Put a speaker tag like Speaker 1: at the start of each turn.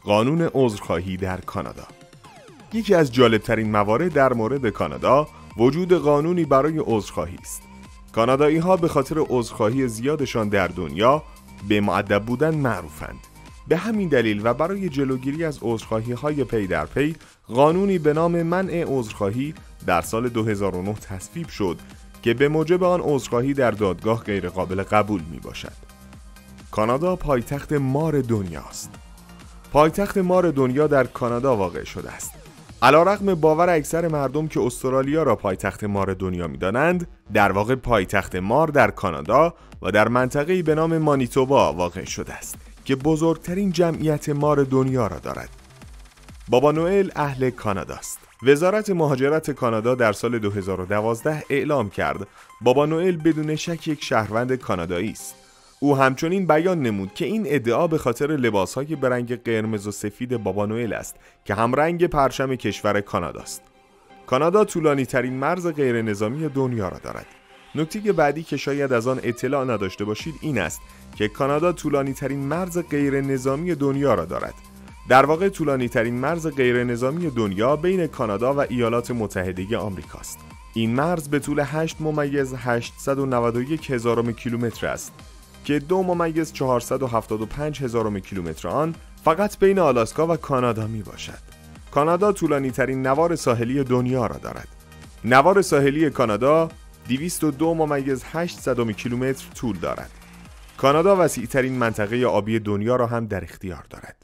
Speaker 1: قانون عذرخواهی در کانادا. یکی از جالبترین موارد در مورد کانادا وجود قانونی برای عذرخواهی است. کانادایی‌ها به خاطر عذرخواهی زیادشان در دنیا به مؤدب بودن معروفند. به همین دلیل و برای جلوگیری از عذرخواهی‌های پی در پی، قانونی به نام منع عذرخواهی در سال 2009 تصویب شد که به موجب آن عذرخواهی در دادگاه غیر قابل قبول می باشد. کانادا پایتخت مار دنیاست. پایتخت مار دنیا در کانادا واقع شده است. علیرغم باور اکثر مردم که استرالیا را پایتخت مار دنیا می‌دانند، در واقع پایتخت مار در کانادا و در منطقه‌ای به نام مانیتوبا واقع شده است که بزرگترین جمعیت مار دنیا را دارد. بابا نوئل اهل کاناداست. وزارت مهاجرت کانادا در سال 2012 اعلام کرد بابا نوئل بدون شک یک شهروند کانادایی است. او همچنین بیان نمود که این ادعا به خاطر لباس‌های به رنگ قرمز و سفید بابا نوئل است که همرنگ پرچم کشور کاناداست. کانادا طولانی‌ترین مرز غیر نظامی دنیا را دارد. نکته بعدی که شاید از آن اطلاع نداشته باشید این است که کانادا طولانی‌ترین مرز غیر نظامی دنیا را دارد. در واقع طولانی‌ترین مرز غیر نظامی دنیا بین کانادا و ایالات متحده آمریکاست. این مرز به طول 8,891 هزارم کیلومتر است که 2,475 هزارم کیلومتر آن فقط بین آلاسکا و کانادا می باشد. کانادا طولانی‌ترین نوار ساحلی دنیا را دارد. نوار ساحلی کانادا 202.8 کیلومتر طول دارد. کانادا وسیع‌ترین منطقه آبی دنیا را هم در اختیار دارد.